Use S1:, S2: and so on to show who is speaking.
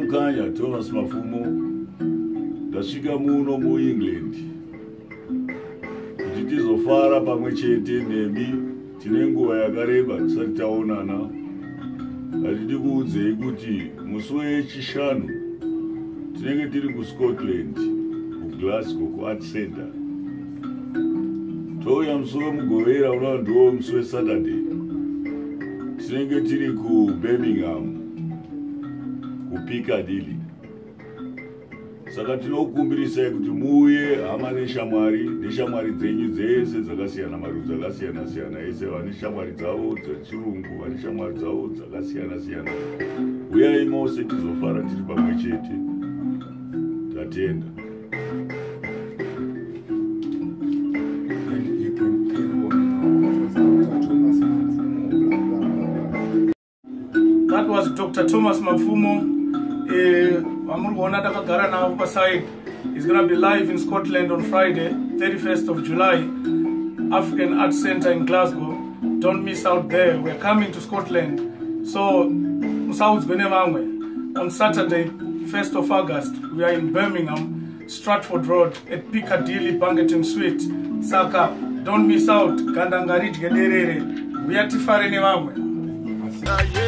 S1: Mukanya Thomas Mafumo ndasvika muno muEngland kuti tizofara pamwe chete nemi. Tine nguva yakareba tisati taonana. Hatidi kuudzei kuti musi wechishanu tinenge tiri kuScotland kuGlasgow kuArt Center. Touya musi wemugovera unova ndiwo musi weSaturday. Tinenge tiri kuBirmingham kuPiccadilly. Saka tinokumbirisai kuti muuye hama neshamwari dzenyu dzese dzakasiyana, marudzi akasiyana-siyana, ese vane shamwari dzavo dzechirungu, vane shamwari dzavo dzakasiyana-siyana. Uyai mose tizofara tiri pamwe chete. Tatenda.
S2: That was Dr. Thomas Mafumo. He's going to be live in Scotland on Friday, 31st of July, African Art Center in Glasgow. Don't miss out there. We're coming to Scotland. So, on Saturday, 1st of August, we are in Birmingham, Stratford Road, at Piccadilly Banqueting Suite. Saka, don't miss out. Gandangarij Gederere. We are Tifare Nevangwe.